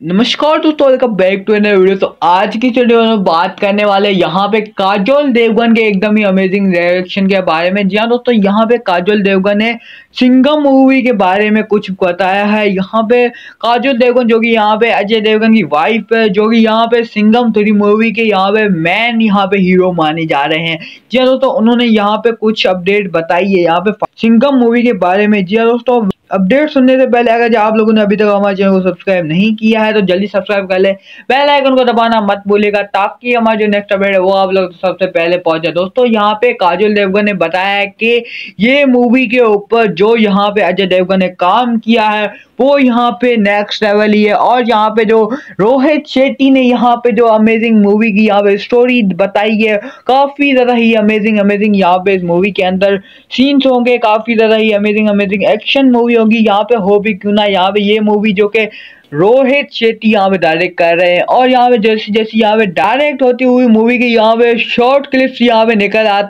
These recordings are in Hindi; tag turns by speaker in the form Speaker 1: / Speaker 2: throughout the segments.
Speaker 1: नमस्कार दोस्तों, welcome back to another video. तो आज की वीडियो में बात करने वाले यहाँ पे काजोल देवगन के एकदम ही अमेजिंग डायरेक्शन के बारे में। जी हाँ दोस्तों, यहाँ पे काजोल देवगन ने सिंघम मूवी के बारे में कुछ बताया है। यहाँ पे काजोल देवगन जो कि यहाँ पे अजय देवगन की वाइफ है, जो कि यहाँ पे सिंघम 3 मूवी के यहाँ पे मैन यहाँ पे हीरो माने जा रहे हैं। जी हाँ दोस्तों, उन्होंने यहाँ पे कुछ अपडेट बताई है यहाँ पे सिंघम मूवी के बारे में। जी हाँ दोस्तों, अपडेट सुनने से पहले अगर आप लोगों ने अभी तक हमारे चैनल को सब्सक्राइब नहीं किया है तो जल्दी सब्सक्राइब कर ले, बेल आइकन को दबाना मत भूलिएगा ताकि हमारा जो नेक्स्ट अपडेट है वो आप लोग सबसे पहले पहुंचे। दोस्तों, यहाँ पे काजोल देवगन ने बताया है कि ये मूवी के ऊपर जो यहाँ पे अजय देवगन ने काम किया है वो यहाँ पे नेक्स्ट लेवल ही है। और यहाँ पे जो रोहित शेट्टी ने यहाँ पे जो अमेजिंग मूवी की यहाँ पे स्टोरी बताई है, काफी ज्यादा ही अमेजिंग यहाँ पे इस मूवी के अंदर सीन्स होंगे, काफी ज्यादा ही अमेजिंग एक्शन मूवी होगी। यहाँ पे हो भी क्यों ना, यहाँ पे ये मूवी जो कि रोहित शेट्टी यहाँ पे डायरेक्ट कर रहे हैं और यहाँ पे जैसी यहाँ पे डायरेक्ट होती हुई मूवी की यहाँ पे शॉर्ट क्लिप्स यहाँ पे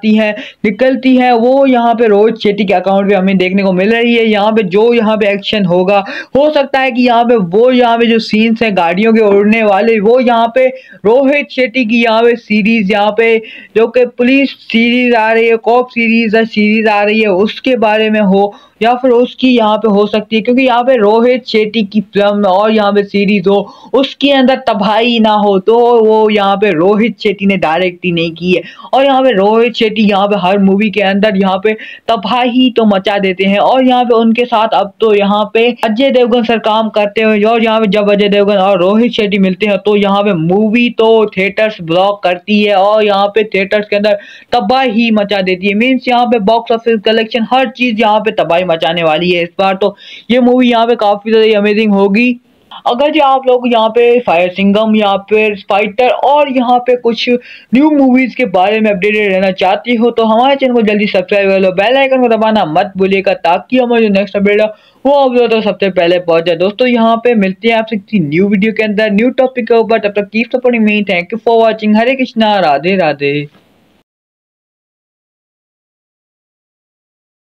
Speaker 1: निकलती है वो यहाँ पे रोहित शेट्टी के अकाउंट पे हमें देखने को मिल रही है। यहाँ पे जो यहाँ पे एक्शन होगा, हो सकता है कि यहाँ पे जो सीन्स हैं गाड़ियों के उड़ने वाले, वो यहाँ पे रोहित शेट्टी की यहाँ पे सीरीज यहाँ पे जो कि पुलिस सीरीज आ रही है, कॉप सीरीज आ रही है, उसके बारे में हो या फिर उसकी यहाँ पे हो सकती है। क्योंकि यहाँ पे रोहित शेट्टी की फिल्म और यहाँ पे सीरीज हो, उसके अंदर तबाही ना हो तो वो यहाँ पे रोहित शेट्टी ने डायरेक्ट ही नहीं की है। और यहाँ पे रोहित शेट्टी यहाँ पे हर मूवी के अंदर यहाँ पे तबाही तो मचा देते हैं। और यहाँ पे उनके साथ अब तो यहाँ पे अजय देवगन सर काम करते हैं। और यहाँ पे जब अजय देवगन और रोहित शेट्टी मिलते हैं तो यहाँ पे मूवी तो थिएटर्स ब्लॉक करती है और यहाँ पे थिएटर्स के अंदर तबाही मचा देती है। मीन्स यहाँ पे बॉक्स ऑफिस कलेक्शन हर चीज यहाँ पे तबाही मचाने वाली है इस बार। तो ये मूवी यहाँ पे काफी ज्यादा अमेजिंग होगी। अगर जो आप लोग यहाँ पे फायर सिंघम या फिर फाइटर और यहाँ पे कुछ न्यू मूवीज के बारे में अपडेटेड रहना चाहती हो तो हमारे चैनल को जल्दी सब्सक्राइब कर लो, बेल आइकन को दबाना मत भूलिएगा ताकि हमारे जो नेक्स्ट अपडेट है वो आप लोग तो सबसे पहले पहुंच जाए। दोस्तों, यहाँ पे मिलते हैं आपसे किसी न्यू वीडियो के अंदर न्यू टॉपिक के ऊपर। तब तक keep supporting me. Thank you for watching. Hare Krishna, Radhe Radhe.